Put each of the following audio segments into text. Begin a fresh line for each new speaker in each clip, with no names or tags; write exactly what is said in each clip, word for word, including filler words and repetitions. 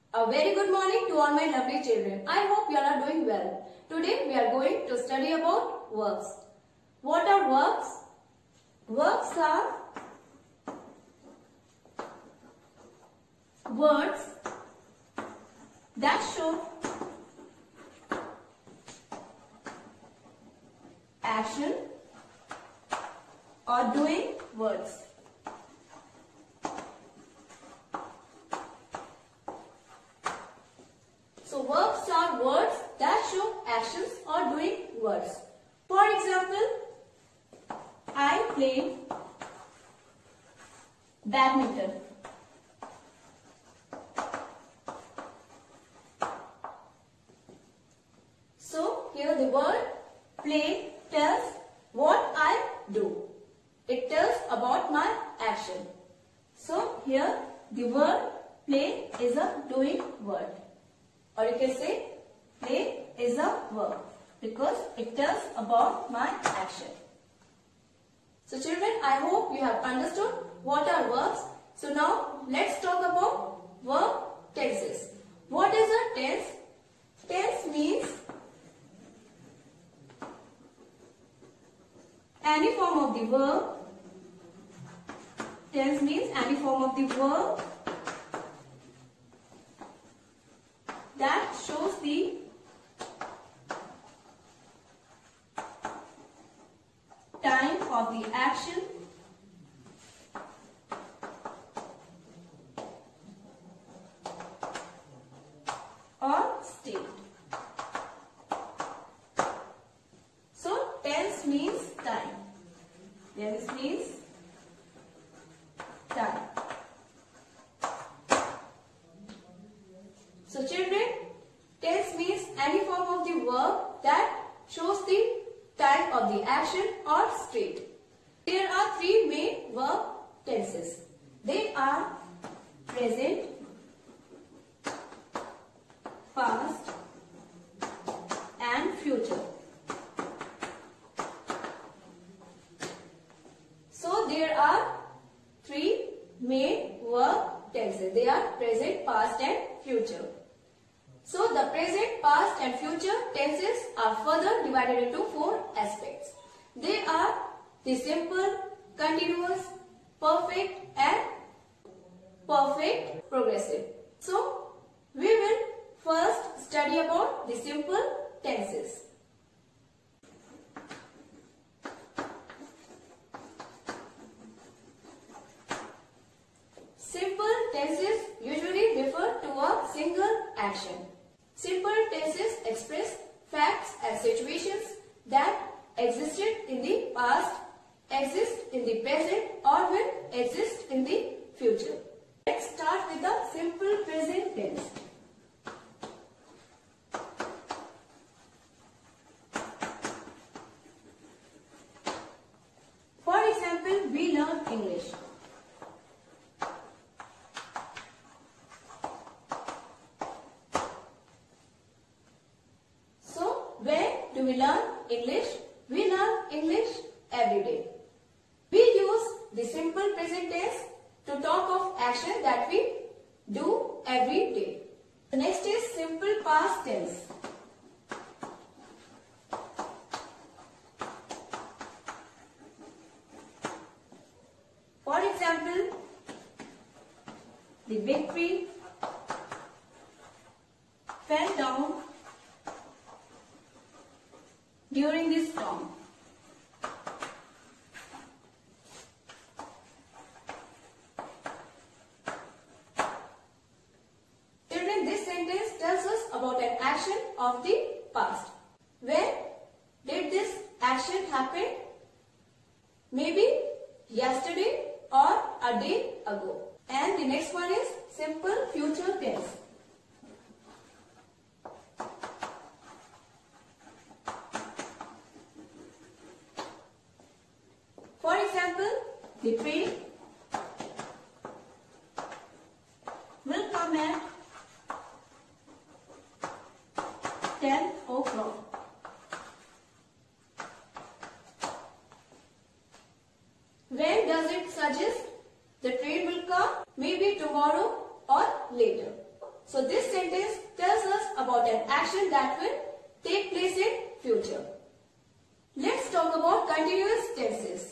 A very good morning to all my lovely children. I hope you all are doing well. Today we are going to study about verbs. What are verbs? Verbs are words that show action or doing words. So verbs are words that show actions or doing words. For example, I play badminton. So here the word play tells what I do. It tells about my action. So here the word play is a doing word. Or you can say play is a verb because it tells about my action. So children, I hope you have understood what are verbs. So now let's talk about verb tenses. What is a tense? Tense means any form of the verb. Tense means any form of the verb that shows the time of the action or state. So tense means time. Tense means time. So children, tense means any form of the verb that shows the time of the action or state. There are three main verb tenses. They are present, past and future. So there are three main verb tenses. They are present, past and future. So the present, past and future tenses are further divided into four aspects. They are the simple, continuous, perfect and perfect progressive. So we will first study about the simple tenses. Simple tenses usually refer to a single action. Simple tenses express facts and situations that existed in the past, exist in the present or will exist in the future. Let's start with the simple present tense. For example, we learn English. Do we learn English? We learn English every day. We use the simple present tense to talk of action that we do every day. The next is simple past tense. For example, the big tree fell down during this storm. Children, this sentence tells us about an action of the past. When did this action happen? Maybe yesterday or a day ago. And the next one is simple future tense. For example, the train will come at ten o'clock. When does it suggest the train will come? Maybe tomorrow or later. So this sentence tells us about an action that will take place in future. Let's talk about continuous tenses.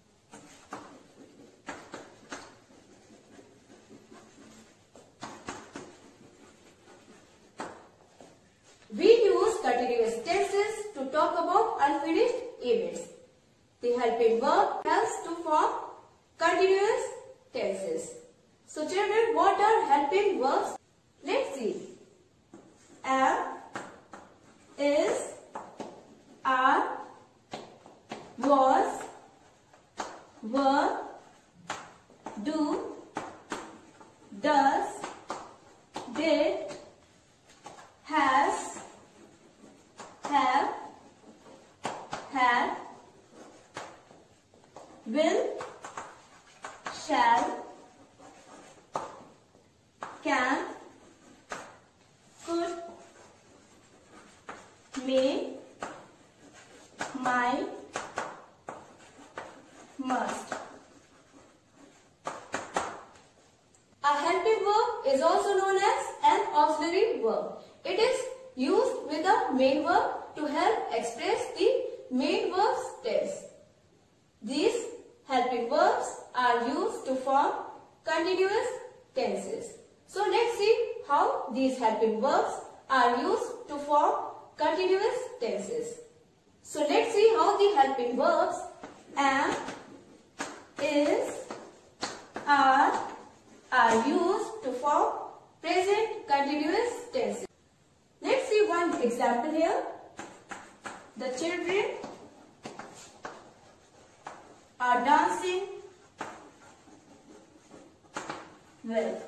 We use continuous tenses to talk about unfinished events. The helping verb helps to form continuous tenses. So children, what are helping verbs? Let's see. Am, is, are, was, were, do, does, did, has, have, had, will, shall, can, could, may, might, must. A helping verb is also known as an auxiliary verb. It is used with the main verb to help express the main verb's tense. These helping verbs are used to form continuous tenses. So let's see how these helping verbs are used to form continuous tenses. So let's see how the helping verbs am, is, are, are used to form present continuous tenses. Let's see one example here. The children are dancing well.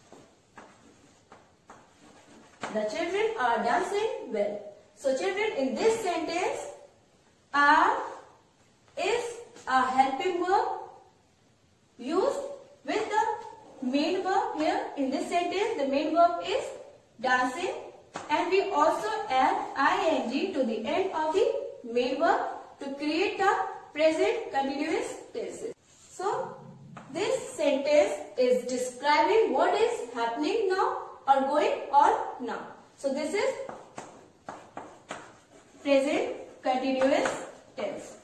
The children are dancing well. So children, in this sentence, are is a helping verb used with the main verb here. In this sentence, the main verb is dancing, and we also add ing to the end of the main verb to create a present continuous tense. So this sentence is describing what is happening now or going on now. So this is present continuous tense.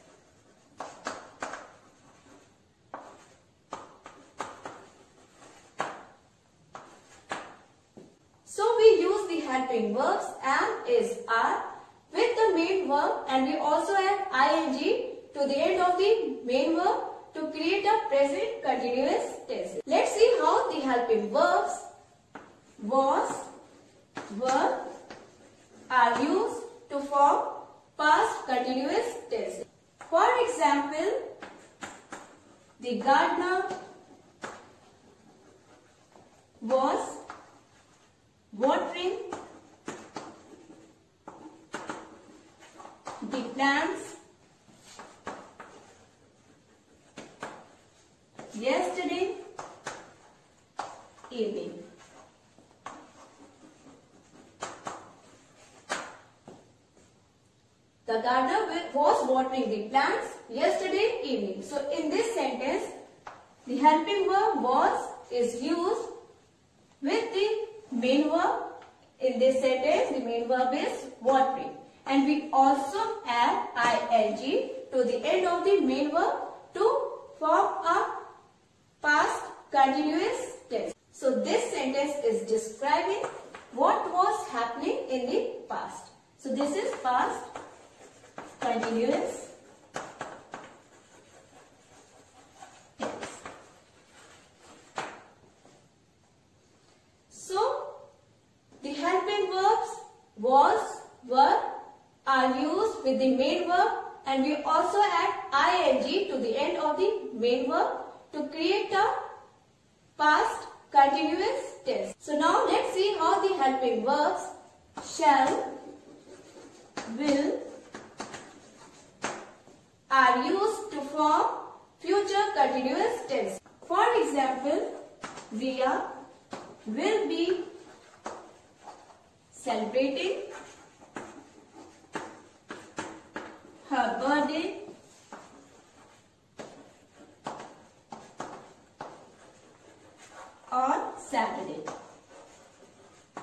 So we use the helping verbs am, is, are with the main verb, and we also add ing to the end of the main verb to create a present continuous tense. Let's see how the helping verbs was, were, are used to form past continuous tense. For example, the gardener was watering the plants yesterday evening. The gardener was watering the plants yesterday evening. So in this sentence, the helping verb was is used with the main verb. In this sentence, the main verb is watering. And we also add ing to the end of the main verb to form a past continuous tense. So this sentence is describing what was happening in the past. So this is past continuous tense. So the helping verbs was, were, are used with the main verb, and we also add ing to the end of the main verb to create a past continuous tense. So now let's see how the helping verbs shall, will, are used to form future continuous tense. For example, Riya will be celebrating her birthday on Saturday.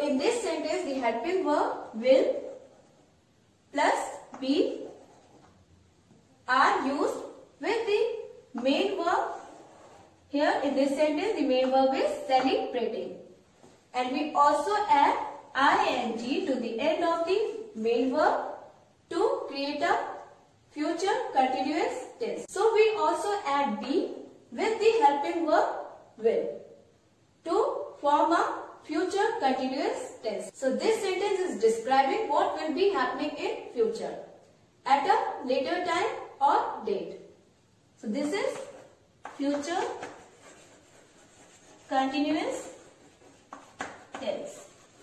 in this sentence, the helping verb will plus be are used with the main verb. Here in this sentence, the main verb is celebrating. And we also add ing to the end of the main verb to create a future continuous tense. So we also add be with the helping verb will to form a future continuous tense. So this sentence is describing what will be happening in future at a later time or date. So this is future continuous tense.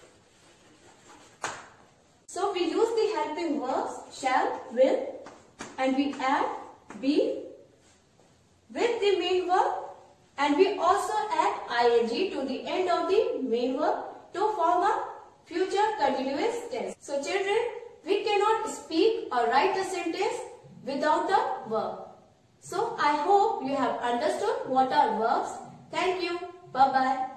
So we use the helping verbs shall, will, and we add be with the main verb, and we also add ing to the end of the main verb to form a future continuous tense. So children, we cannot speak or write a sentence without a verb. So I hope you have understood what are verbs. Thank you. Bye bye.